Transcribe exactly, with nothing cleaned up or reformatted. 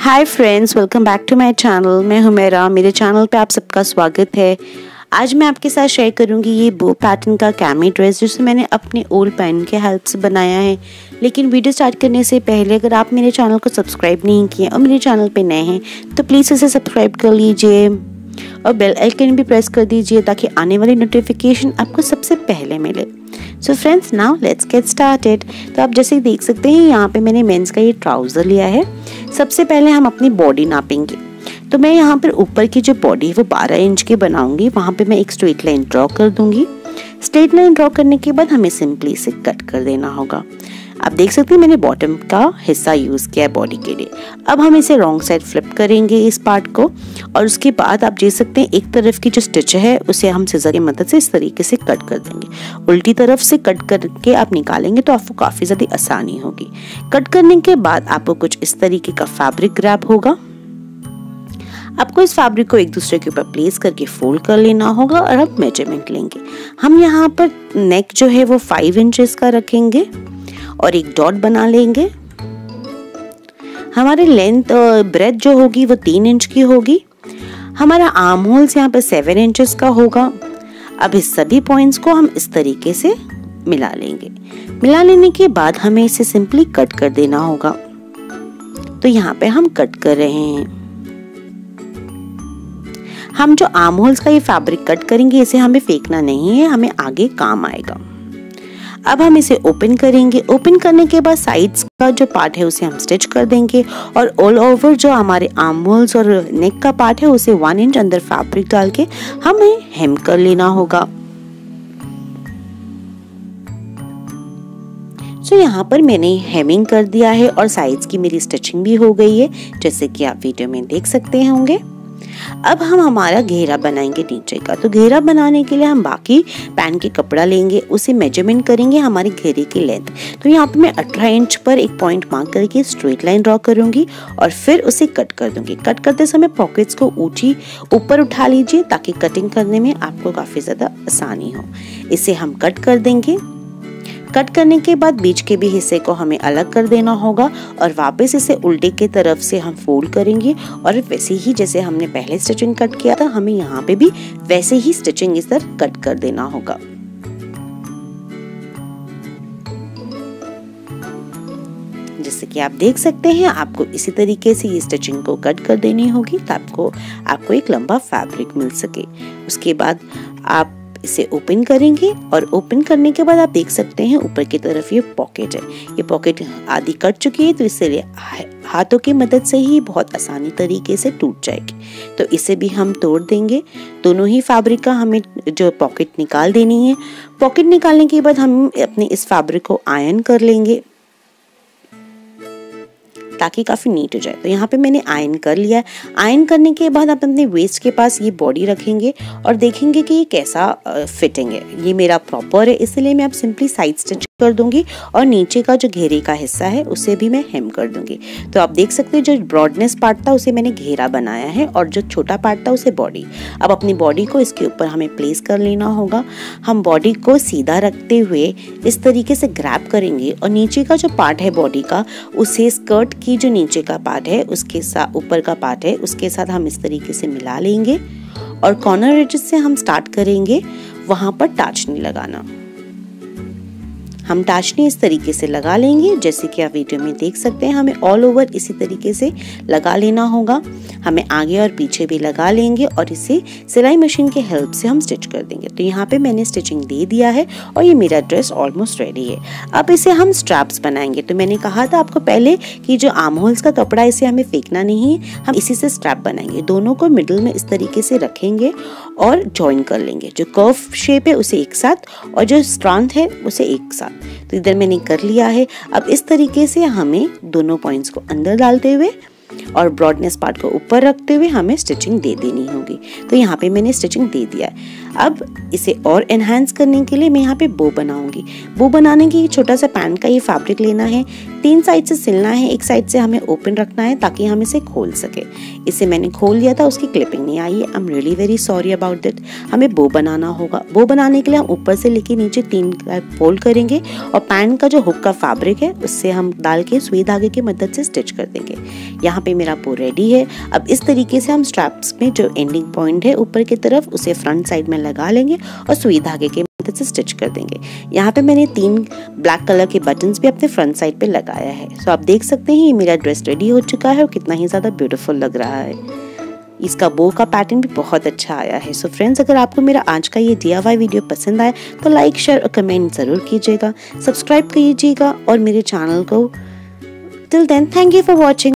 Hi friends, welcome back to my channel. मैं हूं मेरा मेरे चैनल पे आप सबका स्वागत है। आज मैं आपके साथ शेयर करूंगी ये बो पैटर्न का कैमी ड्रेस, जिसे मैंने अपने ओल्ड पैन के हेल्प से बनाया है। लेकिन वीडियो स्टार्ट करने से पहले अगर आप मेरे चैनल को सब्सक्राइब नहीं किए और मेरे चैनल पे नए हैं तो प्लीज़ इसे सब्सक्राइब कर लीजिए और बेल आइकन भी प्रेस कर दीजिए ताकि आने वाली नोटिफिकेशन आपको सबसे पहले मिले। So friends, now let's get started. तो आप जैसे देख सकते हैं यहाँ पे मैंने मेंस का ये ट्राउज़र लिया है। सबसे पहले हम अपनी बॉडी नापेंगे। तो मैं यहाँ पर ऊपर की जो बॉडी है वो बारह इंच की बनाऊंगी। वहाँ पे मैं एक स्ट्रेट लाइन ड्रॉ कर दूंगी। स्ट्रेट लाइन ड्रॉ करने के बाद हमें सिंपली इसे कट कर देना होगा। आप देख सकते हैं मैंने बॉटम का हिस्सा यूज़ किया है बॉडी के लिए। अब हम इसे रॉन्ग साइड फ्लिप करेंगे इस पार्ट को, और उसके बाद आप देख सकते हैं एक तरफ की जो स्टिच है उसे हम सिजर की मदद से इस तरीके से कट कर देंगे। उल्टी तरफ से कट करके आप निकालेंगे तो आपको काफ़ी ज़्यादा आसानी होगी। कट करने के बाद आपको कुछ इस तरीके का फैब्रिक ग्रैब होगा। आपको इस फैब्रिक को एक दूसरे के ऊपर प्लेस करके फोल्ड कर लेना होगा और अब मेजरमेंट लेंगे। हम यहाँ पर नेक जो है वो फाइव इंचेस का रखेंगे और एक डॉट बना लेंगे। हमारी लेंथ और ब्रेथ जो होगी वो तीन इंच की होगी। हमारा आर्म होल्स यहाँ पर सेवन इंचेस का होगा। अब इस सभी पॉइंट्स को हम इस तरीके से मिला लेंगे। मिला लेने के बाद हमें इसे सिंपली कट कर देना होगा। तो यहाँ पे हम कट कर रहे हैं। हम जो आर्म होल्स का ये फैब्रिक कट करेंगे इसे हमें फेंकना नहीं है, हमें आगे काम आएगा। अब हम इसे ओपन करेंगे। ओपन करने के बाद साइड्स का जो पार्ट है उसे हम स्टिच कर देंगे और ऑल ओवर जो हमारे आर्म होल्स और नेक का पार्ट है उसे वन इंच अंदर फैब्रिक डाल के हमें हेम कर लेना होगा। सो so, यहाँ पर मैंने हेमिंग कर दिया है और साइड्स की मेरी स्टिचिंग भी हो गई है, जैसे कि आप वीडियो में देख सकते होंगे। अब हम हमारा घेरा बनाएंगे नीचे का। तो घेरा बनाने के लिए हम बाकी पैन के कपड़ा लेंगे, उसे मेजरमेंट करेंगे हमारे घेरे की लेंथ। तो यहाँ पे मैं अठारह इंच पर एक पॉइंट मार्क करके स्ट्रेट लाइन ड्रॉ करूंगी और फिर उसे कट कर दूंगी। कट करते समय पॉकेट्स को ऊंची ऊपर उठा लीजिए ताकि कटिंग करने में आपको काफी ज्यादा आसानी हो। इसे हम कट कर देंगे। कट करने के बाद बीच के भी हिस्से को हमें अलग कर देना होगा और वापस इसे उल्टे की तरफ से हम फोल्ड करेंगे और वैसे ही जैसे हमने पहले स्टिचिंग कट किया था हमें यहाँ पे भी वैसे ही स्टिचिंग इस तरह कट कर देना होगा। जैसे कि आप देख सकते हैं आपको इसी तरीके से ये स्टिचिंग को कट कर देनी होगी ताकि आपको एक लंबा फैब्रिक मिल सके। उसके बाद आप इसे ओपन करेंगे और ओपन करने के बाद आप देख सकते हैं ऊपर की तरफ ये पॉकेट है। ये पॉकेट आधी कट चुकी है तो इससे हाथों की मदद से ही बहुत आसानी तरीके से टूट जाएगी। तो इसे भी हम तोड़ देंगे। दोनों ही फैब्रिक का हमें जो पॉकेट निकाल देनी है। पॉकेट निकालने के बाद हम अपने इस फैब्रिक को आयरन कर लेंगे ताकि काफ़ी नीट हो जाए। तो यहाँ पे मैंने आयरन कर लिया है। आयरन करने के बाद आप अपने वेस्ट के पास ये बॉडी रखेंगे और देखेंगे कि ये कैसा फिटिंग है। ये मेरा प्रॉपर है, इसलिए मैं अब सिंपली साइड स्टिच कर दूंगी और नीचे का जो घेरे का हिस्सा है उसे भी मैं हेम कर दूंगी। तो आप देख सकते हैं जो ब्रॉडनेस पार्ट था उसे मैंने घेरा बनाया है और जो छोटा पार्ट था उसे बॉडी। अब अपनी बॉडी को इसके ऊपर हमें प्लेस कर लेना होगा। हम बॉडी को सीधा रखते हुए इस तरीके से ग्रैब करेंगे और नीचे का जो पार्ट है बॉडी का उसे स्कर्ट की जो नीचे का पार्ट है उसके साथ ऊपर का पार्ट है उसके साथ हम इस तरीके से मिला लेंगे और कॉर्नर एजेस से हम स्टार्ट करेंगे वहां पर टाचनी लगाना। हम टाचनी इस तरीके से लगा लेंगे जैसे कि आप वीडियो में देख सकते हैं। हमें ऑल ओवर इसी तरीके से लगा लेना होगा। हमें आगे और पीछे भी लगा लेंगे और इसे सिलाई मशीन के हेल्प से हम स्टिच कर देंगे। तो यहाँ पे मैंने स्टिचिंग दे दिया है और ये मेरा ड्रेस ऑलमोस्ट रेडी है। अब इसे हम स्ट्रैप्स बनाएंगे। तो मैंने कहा था आपको पहले कि जो आर्म होल्स का कपड़ा इसे हमें फेंकना नहीं है, हम इसी से स्ट्रैप बनाएंगे। दोनों को मिडिल में इस तरीके से रखेंगे और ज्वाइन कर लेंगे। जो कर्व शेप है उसे एक साथ और जो स्ट्रैंड है उसे एक साथ। तो इधर मैंने कर लिया है। अब इस तरीके से हमें दोनों पॉइंट्स को अंदर डालते हुए और ब्रॉडनेस पार्ट को ऊपर रखते हुए हमें स्टिचिंग दे देनी होगी। तो यहाँ पे मैंने स्टिचिंग दे दिया है। अब इसे और एनहांस करने के लिए मैं यहाँ पे बो बनाऊंगी। बो बनाने के लिए छोटा सा पैंट का ये फैब्रिक लेना है, तीन साइड से सिलना है, एक साइड से हमें ओपन रखना है ताकि हम इसे खोल सके। इसे मैंने खोल लिया था, उसकी क्लिपिंग नहीं आई है, I am really very sorry about that. हमें बो बनाना होगा। बो बनाने के लिए हम ऊपर से लेके नीचे तीन फोल्ड करेंगे और पैंट का जो हुक का फैब्रिक है उससे हम डाल के सुई धागे की मदद से स्टिच कर देंगे। यहाँ पे मेरा बो रेडी है। अब इस तरीके से हम स्ट्रैप्स में जो एंडिंग पॉइंट है ऊपर की तरफ उसे फ्रंट साइड में लगा लेंगे और सुई धागे के मदद से स्टिच कर देंगे। यहाँ पे मैंने तीन ब्लैक कलर के बटन्स भी अपने फ्रंट साइड पे लगाया है। सो आप देख सकते हैं ये मेरा ड्रेस रेडी हो चुका है और कितना ही ज़्यादा ब्यूटीफुल लग रहा है। इसका बो का पैटर्न भी बहुत अच्छा आया है। सो फ्रेंड्स, अगर आपको मेरा आज का ये डी आई वाई वीडियो पसंद आए तो लाइक, शेयर और कमेंट ज़रूर कीजिएगा, सब्सक्राइब कीजिएगा और मेरे चैनल को। Till then, thank you for watching.